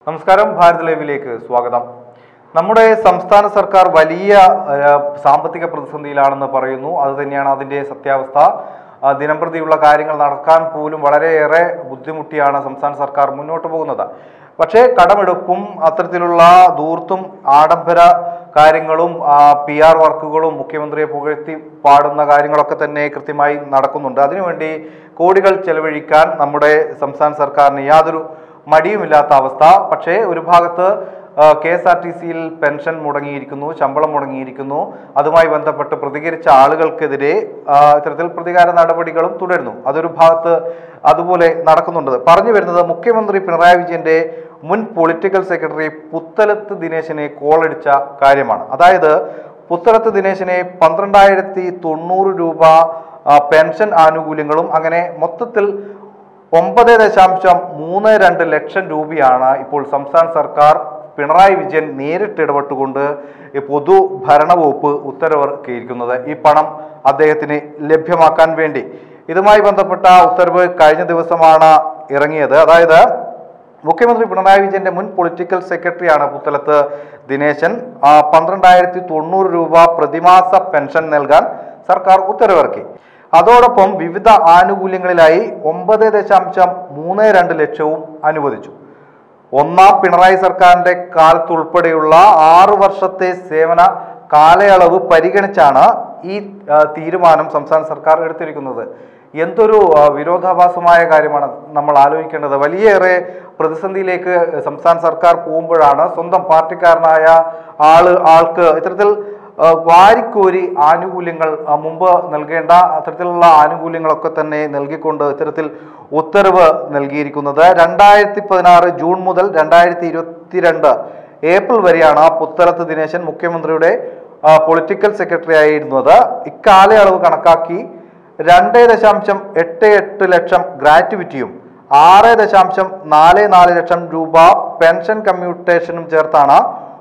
നമസ്കാരം, ഭാരത് ലൈവിലേക്ക് സ്വാഗതം. നമ്മുടെ സംസ്ഥാന സർക്കാർ വലിയ സാമ്പത്തിക പ്രതിസന്ധിയിലാണെന്ന് പറയുന്നു. അതുതന്നെയാണ് അതിൻ്റെ സത്യാവസ്ഥ. ദിനംപ്രതിയുള്ള കാര്യങ്ങൾ നടക്കാൻ പോലും വളരെയേറെ ബുദ്ധിമുട്ടിയാണ് സംസ്ഥാന സർക്കാർ മുന്നോട്ട് പോകുന്നത്. പക്ഷേ കടമെടുപ്പും അത്തരത്തിലുള്ള ധൂർത്തും ആഡംബര കാര്യങ്ങളും PR വർക്കുകളും മുഖ്യമന്ത്രിയെ പുകഴ്ത്തി പാടുന്ന കാര്യങ്ങളൊക്കെ തന്നെ കൃത്യമായി നടക്കുന്നുണ്ട്. അതിനുവേണ്ടി കോടികൾ ചെലവഴിക്കാൻ നമ്മുടെ സംസ്ഥാന സർക്കാരിന് യാതൊരു മടിയുമില്ലാത്ത അവസ്ഥ. പക്ഷേ ഒരു ഭാഗത്ത് KSRTCയിൽ പെൻഷൻ മുടങ്ങിയിരിക്കുന്നു, ശമ്പളം മുടങ്ങിയിരിക്കുന്നു. അതുമായി ബന്ധപ്പെട്ട് പ്രതികരിച്ച ആളുകൾക്കെതിരെ ഇത്തരത്തിൽ പ്രതികാര നടപടികളും തുടരുന്നു. അതൊരു ഭാഗത്ത് അതുപോലെ നടക്കുന്നുണ്ട്. പറഞ്ഞു വരുന്നത് മുഖ്യമന്ത്രി പിണറായി വിജയന്റെ മുൻ പൊളിറ്റിക്കൽ സെക്രട്ടറി പുത്തലത്ത് ദിനേശിനെ കോളടിച്ച കാര്യമാണ്. അതായത് പുത്തലത്ത് ദിനേശിനെ 12,090 രൂപ പെൻഷൻ ആനുകൂല്യങ്ങളും അങ്ങനെ മൊത്തത്തിൽ 9.32 ലക്ഷം രൂപയാണ് ഇപ്പോൾ സംസ്ഥാന സർക്കാർ പിണറായി വിജയൻ നേരിട്ട് ഇടപെട്ടുകൊണ്ട് പൊതുഭരണ വകുപ്പ് ഉത്തരവിറക്കിയിരിക്കുന്നത്. ഈ പണം അദ്ദേഹത്തിന് ലഭ്യമാക്കാൻ വേണ്ടി. ഇതുമായി ബന്ധപ്പെട്ട ഉത്തരവ് കഴിഞ്ഞ ദിവസമാണ് ഇറങ്ങിയത്. അതായത് മുഖ്യമന്ത്രി പിണറായി വിജയന്റെ മുൻ പൊളിറ്റിക്കൽ സെക്രട്ടറിയാണ് പുത്തലത്ത് ദിനേശൻ. 12,090 രൂപ പ്രതിമാസ പെൻഷൻ നൽകാൻ സർക്കാർ ഉത്തരവിറക്കി. അതോടൊപ്പം വിവിധ ആനുകൂല്യങ്ങളിലായി 9.32 ലക്ഷവും അനുവദിച്ചു. ഒന്നാം പിണറായി സർക്കാരിന്റെ കാലത്തുൾപ്പെടെയുള്ള 6 വർഷത്തെ സേവന കാലയളവ് പരിഗണിച്ചാണ് ഈ തീരുമാനം സംസ്ഥാന സർക്കാർ എടുത്തിരിക്കുന്നത്. എന്തൊരു വിരോധാഭാസമായ കാര്യമാണ് നമ്മൾ ആലോചിക്കേണ്ടത്. വലിയേറെ പ്രതിസന്ധിയിലേക്ക് സംസ്ഥാന സർക്കാർ പോകുമ്പോഴാണ് സ്വന്തം പാർട്ടിക്കാരനായ ആൾക്ക് ഇത്തരത്തിൽ വാരിക്കോരി ആനുകൂല്യങ്ങൾ മുമ്പ് നൽകേണ്ട അത്തരത്തിലുള്ള ആനുകൂല്യങ്ങളൊക്കെ തന്നെ നൽകിക്കൊണ്ട് ഇത്തരത്തിൽ ഉത്തരവ് നൽകിയിരിക്കുന്നത്. 2016 ജൂൺ മുതൽ 2022 ഏപ്രിൽ വരെയാണ് പുത്തലത്ത് ദിനേശൻ മുഖ്യമന്ത്രിയുടെ പൊളിറ്റിക്കൽ സെക്രട്ടറി ആയിരുന്നത്. ഇക്കാലയളവ് കണക്കാക്കി 2.88 ലക്ഷം ഗ്രാറ്റുവിറ്റിയും 6.44 ലക്ഷം രൂപ പെൻഷൻ കമ്മ്യൂട്ടേഷനും ചേർത്താണ്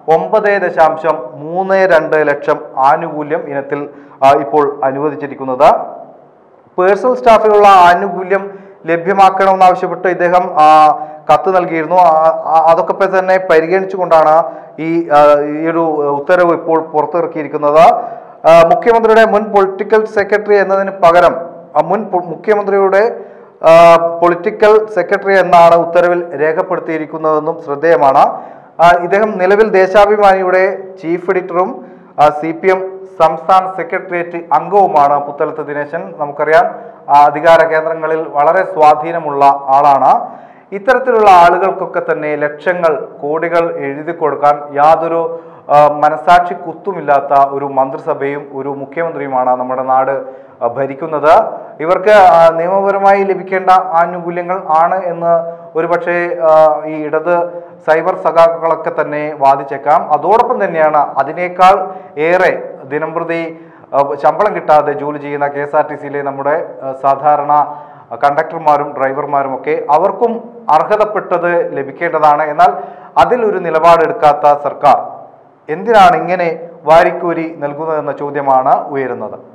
9.32 ലക്ഷം ആനുകൂല്യം ഇനത്തിൽ ഇപ്പോൾ അനുവദിച്ചിരിക്കുന്നത്. പേഴ്സണൽ സ്റ്റാഫിനുള്ള ആനുകൂല്യം ലഭ്യമാക്കണമെന്നാവശ്യപ്പെട്ട് ഇദ്ദേഹം കത്ത് നൽകിയിരുന്നു. അതൊക്കെ തന്നെ പരിഗണിച്ചുകൊണ്ടാണ് ഈ ഒരു ഉത്തരവ് ഇപ്പോൾ പുറത്തിറക്കിയിരിക്കുന്നത്. മുഖ്യമന്ത്രിയുടെ മുൻ പൊളിറ്റിക്കൽ സെക്രട്ടറി എന്നതിന് പകരം മുൻ മുഖ്യമന്ത്രിയുടെ പൊളിറ്റിക്കൽ സെക്രട്ടറി എന്നാണ് ഉത്തരവിൽ രേഖപ്പെടുത്തിയിരിക്കുന്നതെന്നും ശ്രദ്ധേയമാണ്. ഇദ്ദേഹം നിലവിൽ ദേശാഭിമാനിയുടെ ചീഫ് എഡിറ്ററും CPM സംസ്ഥാന സെക്രട്ടേറിയറ്റ് അംഗവുമാണ് പുത്തലത്ത് ദിനേശൻ. നമുക്കറിയാം, അധികാര കേന്ദ്രങ്ങളിൽ വളരെ സ്വാധീനമുള്ള ആളാണ്. ഇത്തരത്തിലുള്ള ആളുകൾക്കൊക്കെ തന്നെ ലക്ഷങ്ങൾ കോടികൾ എഴുതി കൊടുക്കാൻ യാതൊരു മനസാക്ഷി കുത്തുമില്ലാത്ത ഒരു മന്ത്രിസഭയും ഒരു മുഖ്യമന്ത്രിയുമാണ് നമ്മുടെ നാട് ഭരിക്കുന്നത്. ഇവർക്ക് നിയമപരമായി ലഭിക്കേണ്ട ആനുകൂല്യങ്ങൾ ആണ് എന്ന് ഒരുപക്ഷെ ഈ ഇടത് സൈബർ സഖാക്കളൊക്കെ തന്നെ വാദിച്ചേക്കാം. അതോടൊപ്പം തന്നെയാണ് അതിനേക്കാൾ ഏറെ ദിനംപ്രതി ശമ്പളം കിട്ടാതെ ജോലി ചെയ്യുന്ന KSRTCയിലെ നമ്മുടെ സാധാരണ കണ്ടക്ടർമാരും ഡ്രൈവർമാരും ഒക്കെ അവർക്കും അർഹതപ്പെട്ടത് ലഭിക്കേണ്ടതാണ്. എന്നാൽ അതിൽ ഒരു നിലപാടെടുക്കാത്ത സർക്കാർ എന്തിനാണ് ഇങ്ങനെ വാരിക്കോരി നൽകുന്നതെന്ന ചോദ്യമാണ് ഉയരുന്നത്.